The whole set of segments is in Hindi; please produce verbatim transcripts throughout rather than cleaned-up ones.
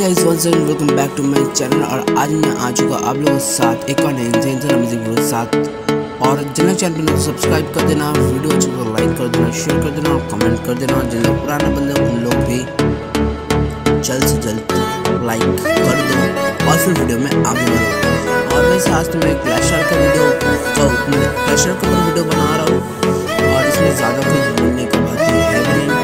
Guys once again welcome back to my channel. और आज मैं आ चुका आप लोगों के साथ एक और नए इंसान अमेजिंग वीडियो के साथ। और जिन्हें चैनल पर सब्सक्राइब कर देना, वीडियो अच्छी को लाइक कर देना, शेयर कर देना और कमेंट कर देना। जिन्हें पुराना बंदा उन लोग भी जल्द से जल्द लाइक कर दो और फिर वीडियो में आगे बढ़ो। और वैसे आज तो मैं क्लैशर का वीडियो क्लैशर का वीडियो बना रहा हूँ और इसमें ज़्यादा कुछ बोलने की बात है भी नहीं,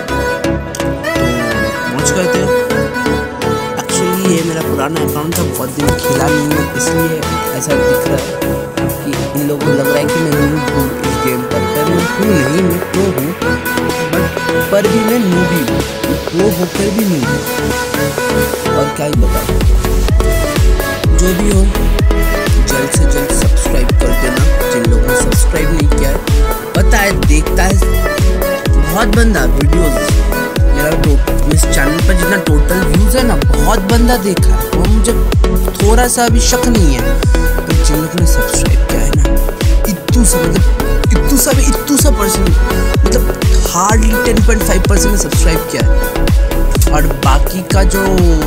तो मौज करते हो। ये मेरा पुराना अकाउंट था, बहुत दिन खेला नहीं है, इसलिए ऐसा दिख रहा है कि इन लोगों को लग रहा है कि मैं नूब हूँ इस गेम पर। पर मैं हूँ नहीं, मैं प्रो हूँ, बट पर भी मैं नूबी हूँ, प्रो होकर भी नहीं हूँ। और क्या ही बताऊँ, जो भी हो जल्द से जल्द सब्सक्राइब कर देना जिन लोगों ने सब्सक्राइब नहीं किया है। पता है देखता है बहुत बंदा वीडियोज़ मेरा इस चैनल पर, जितना टोटल व्यूज़ है ना बहुत बंदा देखा है, वो मुझे थोड़ा सा भी शक नहीं है। पर जिन लोगों ने सब्सक्राइब किया है ना, इतू सा मतलब इतू सा भी इतू सा परसेंट, मतलब hardly ten point five percent ने सब्सक्राइब किया है। और बाकी का जो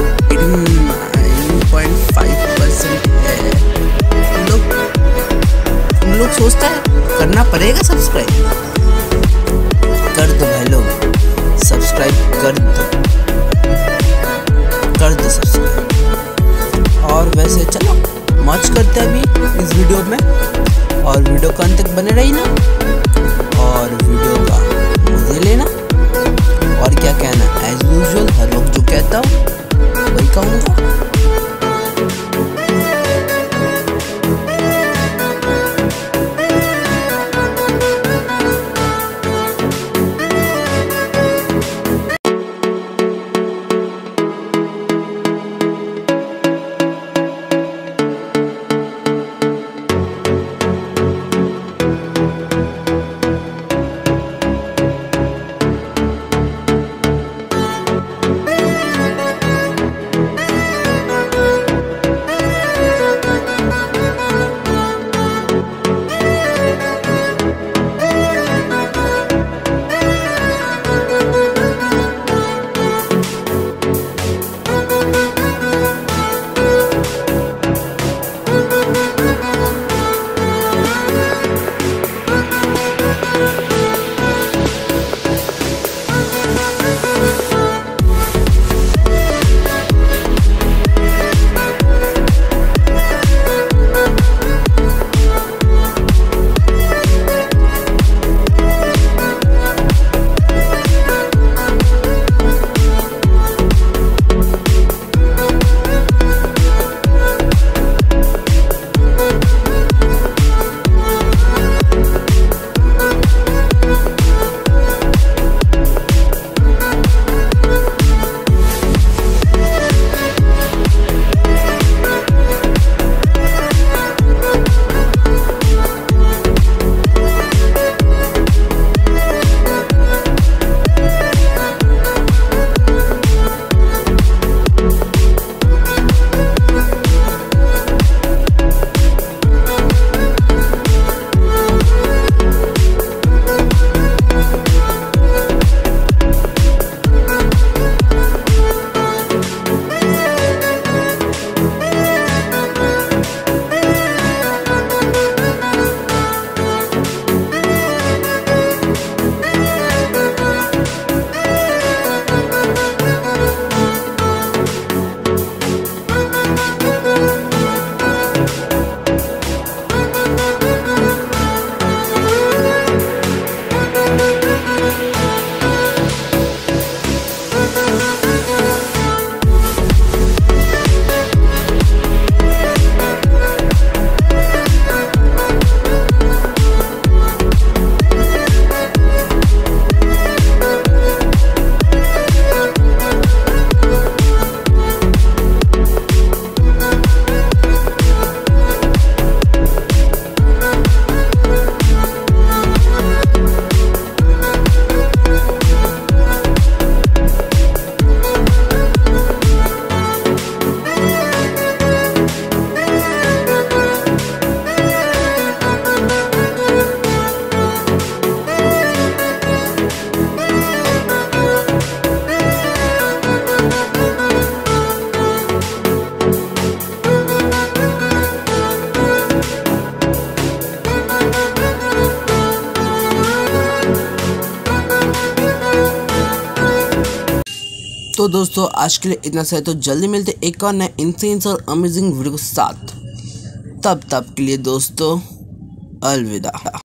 एटीन पॉइंट फाइव परसेंट है उन लोग उन लोग सोचता है करना पड़ेगा सब्सक्राइब। कर दो भाई लोग, सब्सक्राइब कर दो कर दो सब्सक्राइब। और वैसे चलो मौज करते हैं अभी इस वीडियो में, और वीडियो का अंत तक बने रही ना और वीडियो का मजे लेना। और क्या कहना, एज यूजुअल हर वक्त जो कहता हूँ वही कहूँगा। तो दोस्तों आज के लिए इतना सा है, तो जल्दी मिलते एक और नए इंसेंस और अमेजिंग वीडियो के साथ। तब तब के लिए दोस्तों अलविदा।